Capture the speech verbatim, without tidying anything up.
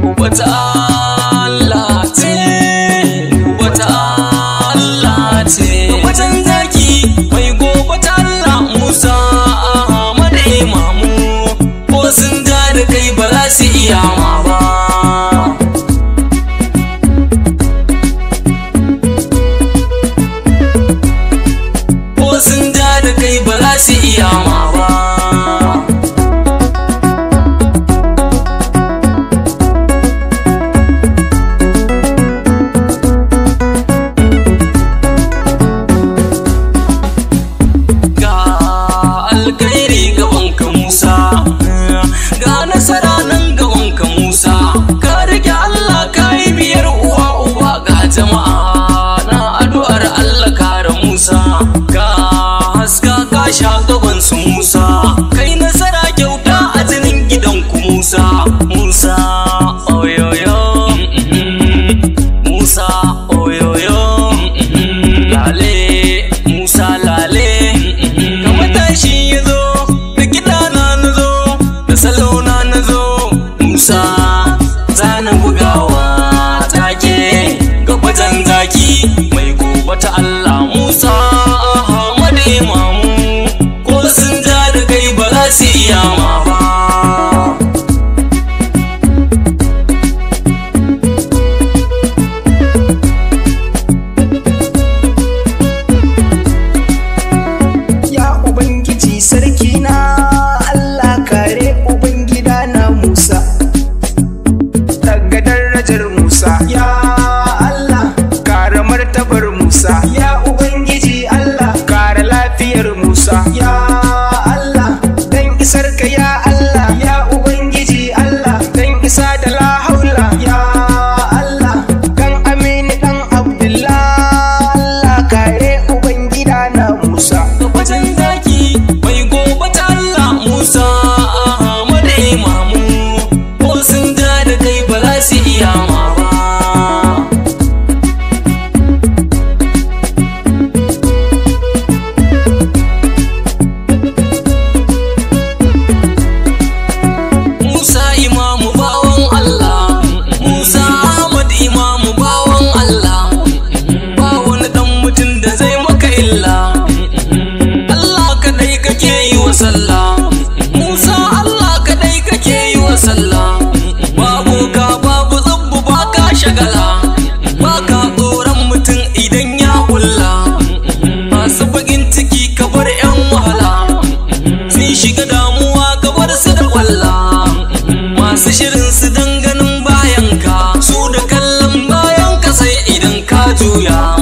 wata Allah ce, wata Allah ce. Wajen zaki mai gobe ta Allah Musa Ahmad Imamu, ko sun ja da kai ba za su iya ma ba. Ko sun ja da kai ba za su iya ma ba. Jama'a na addu'ar Allah kare Musa, ka haska ka sha gaban su Musa, kai nasara kyauta a jinin gidanku Musa. Musa oyoyo, Musa oyoyo, lale Musa lale. Ka matashi ya zo da gidana na zo da salona na zo Musa, zana bugawa take wajen zaki mai gobe ta Allah Musa Ahmad Imamu, ko sun ja da kai ba za su iya ma ba. Ya Ubangiji sarki na Allah kare Ubangida na Musa daga darajar Musa. Ya martabar Musa, ya Ubangiji Allah kare lafiyar Musa. Ya Allah dan isar ka, ya Allah, ya Ubangiji Allah dan isa da la haula. Ya Allah dan Aminu dan Abdullah, Allah kare Ubangida na Musa. Wajen zaki mai gobe ta Allah Musa Ahmad Imamu, ko sun ja da kai ba za su iya ma ba. Sallah Musa, Allah kadai kake yi wa sallah, babu ka babu tsubbu baka shagala, baka tsoron mutum idan ya kulla. Masu bakin ciki ka bar yan wahala, sun shiga damuwa ka bar su da kwalla. Masu shirin su danganin bayan ka, su da kallon bayan ka sai idan ka juya.